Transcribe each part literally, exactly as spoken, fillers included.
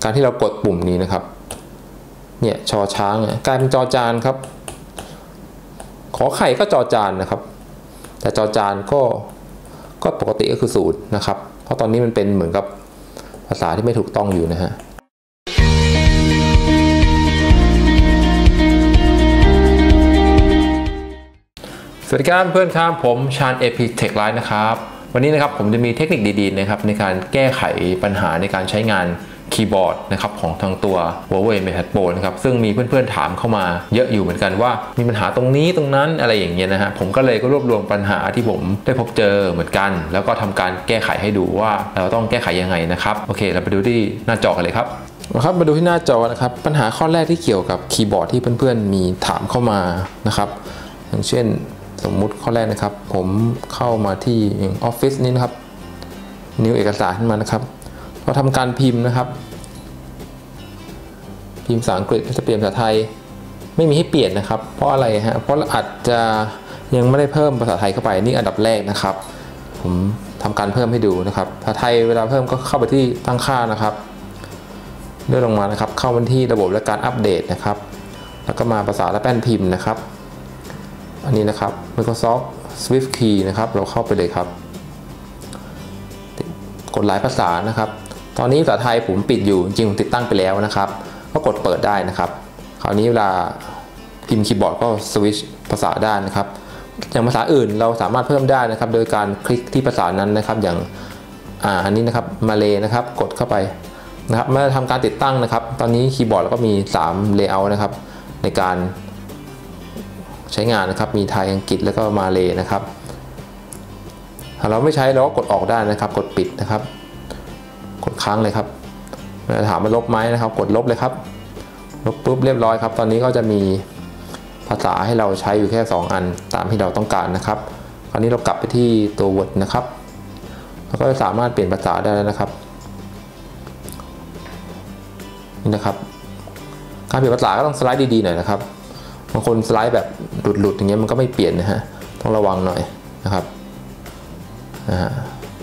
การที่เรากดปุ่มนี้นะครับเนี่ยชอช้างกลายเป็นจอจานครับขอไข่ก็จอจานนะครับแต่จอจานก็ก็ปกติก็คือศูนย์นะครับเพราะตอนนี้มันเป็นเหมือนกับภาษาที่ไม่ถูกต้องอยู่นะฮะสวัสดีครับเพื่อนครับผมชาญ เอ พี Tech Live นะครับวันนี้นะครับผมจะมีเทคนิคดีๆนะครับในการแก้ไขปัญหาในการใช้งานคีย์บอร์ดนะครับของทางตัว Huawei MatePad Pro นะครับซึ่งมีเพื่อนๆถามเข้ามาเยอะอยู่เหมือนกันว่ามีปัญหาตรงนี้ตรงนั้นอะไรอย่างเงี้ยนะฮะผมก็เลยก็รวบรวมปัญหาที่ผมได้พบเจอเหมือนกันแล้วก็ทำการแก้ไขให้ดูว่าเราต้องแก้ไขยังไงนะครับโอเคเราไปดูที่หน้าจอกันเลยครับนะครับมาดูที่หน้าจอนะครับปัญหาข้อแรกที่เกี่ยวกับคีย์บอร์ดที่เพื่อนๆมีถามเข้ามานะครับอย่างเช่นสมมุติข้อแรกนะครับผมเข้ามาที่ออฟฟิศนี้นะครับนิ้วเอกสารขึ้นมานะครับเราทำการพิมพ์นะครับพิมพ์ภาษาอังกฤษจะเปลี่ยนภาษาไทยไม่มีให้เปลี่ยนนะครับเพราะอะไรฮะเพราะอาจจะยังไม่ได้เพิ่มภาษาไทยเข้าไปนี่อันดับแรกนะครับผมทำการเพิ่มให้ดูนะครับภาษาไทยเวลาเพิ่มก็เข้าไปที่ตั้งค่านะครับเลื่อนลงมานะครับเข้าไปที่ระบบและการอัปเดตนะครับแล้วก็มาภาษาและแป้นพิมพ์นะครับอันนี้นะครับ Microsoft Swift Key นะครับเราเข้าไปเลยครับกดหลายภาษานะครับตอนนี้ภาษาไทยผมปิดอยู่จริงๆผมติดตั้งไปแล้วนะครับก็กดเปิดได้นะครับคราวนี้เวลาพิมพ์คีย์บอร์ดก็สวิตช์ภาษาได้นะครับอย่างภาษาอื่นเราสามารถเพิ่มได้นะครับโดยการคลิกที่ภาษานั้นนะครับอย่างอ่าอันนี้นะครับมาเลยนะครับกดเข้าไปนะครับเมื่อทำการติดตั้งนะครับตอนนี้คีย์บอร์ดเราก็มีสาม layout นะครับในการใช้งานนะครับมีไทยอังกฤษแล้วก็มาเลยนะครับถ้าเราไม่ใช้เราก็กดออกได้นะครับกดปิดนะครับกดค้างเลยครับถามว่าลบไหมนะครับกดลบเลยครับลบปุ๊บเรียบร้อยครับตอนนี้ก็จะมีภาษาให้เราใช้อยู่แค่สองอันตามที่เราต้องการนะครับคราวนี้เรากลับไปที่ตัว Word นะครับแล้วก็สามารถเปลี่ยนภาษาได้แล้วนะครับนี่นะครับการเปลี่ยนภาษาก็ต้องสไลด์ดีๆหน่อยนะครับบางคนสไลด์แบบหลุดๆอย่างเงี้ยมันก็ไม่เปลี่ยนนะฮะต้องระวังหน่อยนะครับนะฮะ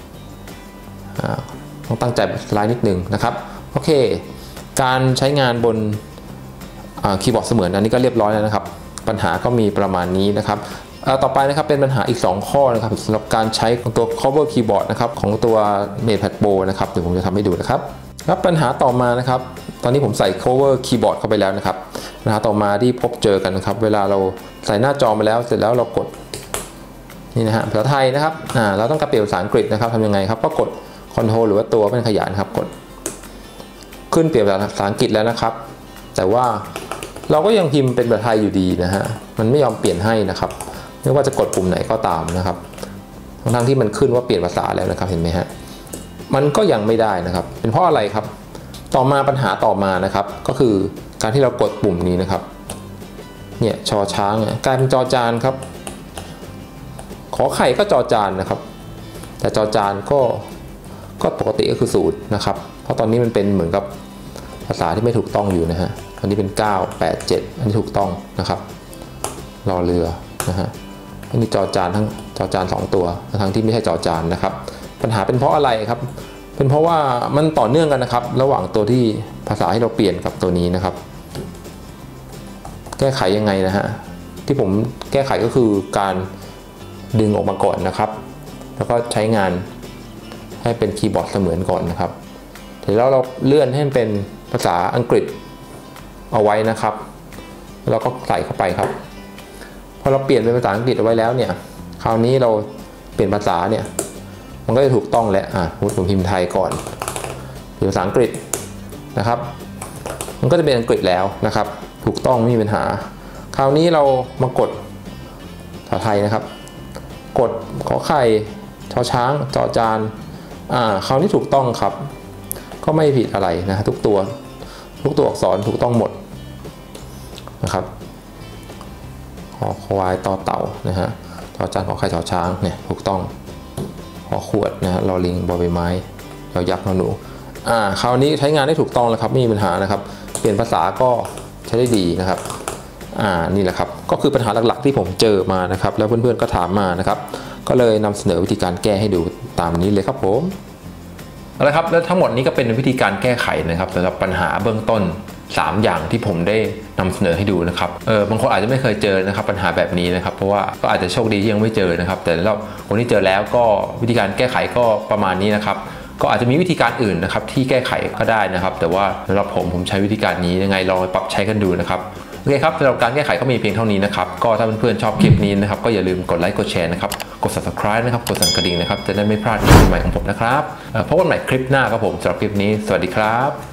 ต้องตั้งใจสไลด์นิดนึงนะครับโอเคการใช้งานบนคีย์บอร์ดเสมือนอันนี้ก็เรียบร้อยแล้วนะครับปัญหาก็มีประมาณนี้นะครับต่อไปนะครับเป็นปัญหาอีกสองข้อนะครับสำหรับการใช้ของตัว cover keyboard นะครับของตัว MatePad Pro นะครับเดี๋ยวผมจะทำให้ดูนะครับครับปัญหาต่อมานะครับตอนนี้ผมใส่ cover keyboard เข้าไปแล้วนะครับปัญหาต่อมาที่พบเจอกันนะครับเวลาเราใส่หน้าจอมาแล้วเสร็จแล้วเรากดนี่นะฮะภาษาไทยนะครับอ่าเราต้องการเปลี่ยนภาษาอังกฤษนะครับทำยังไงครับก็กด Control หรือว่าตัวเป็นขยายนะครับกดขึ้นเปลี่ยนภาษาอังกฤษแล้วนะครับแต่ว่าเราก็ยังพิมพ์เป็นภาษาไทยอยู่ดีนะฮะมันไม่ยอมเปลี่ยนให้นะครับไม่ว่าจะกดปุ่มไหนก็ตามนะครับทั้งที่มันขึ้นว่าเปลี่ยนภาษาแล้วนะครับเห็นไหมฮะมันก็ยังไม่ได้นะครับเป็นเพราะอะไรครับต่อมาปัญหาต่อมานะครับก็คือการที่เรากดปุ่มนี้นะครับเนี่ยชอช้างกลายเป็นจอจานครับขอไข่ก็จอจานนะครับแต่จอจานก็ก็ปกติก็คือศูนย์นะครับเพราะตอนนี้มันเป็นเหมือนกับภาษาที่ไม่ถูกต้องอยู่นะฮะอันนี้เป็นเก้า แปด เจ็ดอันนี้ถูกต้องนะครับรอเรือนะฮะอันนี้จอจานทั้งจอจานสองตัวทั้งที่ไม่ใช่จอจานนะครับปัญหาเป็นเพราะอะไรครับเป็นเพราะว่ามันต่อเนื่องกันนะครับระหว่างตัวที่ภาษาให้เราเปลี่ยนกับตัวนี้นะครับแก้ไขยังไงนะฮะที่ผมแก้ไขก็คือการดึงออกมาก่อนนะครับแล้วก็ใช้งานให้เป็นคีย์บอร์ดเสมือนก่อนนะครับเสร็จแล้วเราเลื่อนให้เป็นภาษาอังกฤษเอาไว้นะครับแล้วก็ใส่เข้าไปครับพอเราเปลี่ยนเป็นภาษาอังกฤษเอาไว้แล้วเนี่ยคราวนี้เราเปลี่ยนภาษาเนี่ยมันก็จะถูกต้องแล้วอ่ะผมพิมพ์ไทยก่อนเปลี่ยนภาษาอังกฤษนะครับมันก็จะเป็นอังกฤษแล้วนะครับถูกต้องไม่มีปัญหาคราวนี้เรามากดภาษาไทยนะครับกดขอไข่ชอช้างจอจานอ่าคราวนี้ถูกต้องครับก็ไม่ผิดอะไรนะทุกตัวทุกตัวอักษรถูกต้องหมดนะครับขอควายต่อเต่านะฮะจอจานขอไข่ชอช้างเนี่ยถูกต้องขอขวดนะฮะลอลิงบอใบไม้ยอยักษ์นอหนูอ่าคราวนี้ใช้งานได้ถูกต้องแล้วครับไม่มีปัญหานะครับเปลี่ยนภาษาก็ใช้ได้ดีนะครับอ่านี่แหละครับก็คือปัญหาหลักๆที่ผมเจอมานะครับแล้วเพื่อนๆก็ถามมานะครับก็เลยนำเสนอวิธีการแก้ให้ดูตามนี้เลยครับผมเอาละครับแล้วทั้งหมดนี้ก็เป็นวิธีการแก้ไขนะครับสำหรับปัญหาเบื้องต้นสามอย่างที่ผมได้นำเสนอให้ดูนะครับเออบางคนอาจจะไม่เคยเจอนะครับปัญหาแบบนี้นะครับเพราะว่าก็อาจจะโชคดีที่ยังไม่เจอนะครับแต่แล้วคนที่เจอแล้วก็วิธีการแก้ไขก็ประมาณนี้นะครับก็อาจจะมีวิธีการอื่นนะครับที่แก้ไขก็ได้นะครับแต่ว่าสำหรับผมผมใช้วิธีการนี้ยังไงลองไปปรับใช้กันดูนะครับโอเคครับสำหรับการแก้ไขก็มีเพียงเท่านี้นะครับก็ถ้าเพื่อนๆชอบคลิปนี้นะครับก็อย่าลืมกดไลค์กดแชร์นะครับกด ซับสไครบ์ นะครับกดสั่นกระดิ่งนะครับจะได้ไม่พลาดคลิปใหม่ของผมนะครับพบกันใหม่คลิปหน้าครับผมสำหรับคลิปนี้สวัสดีครับ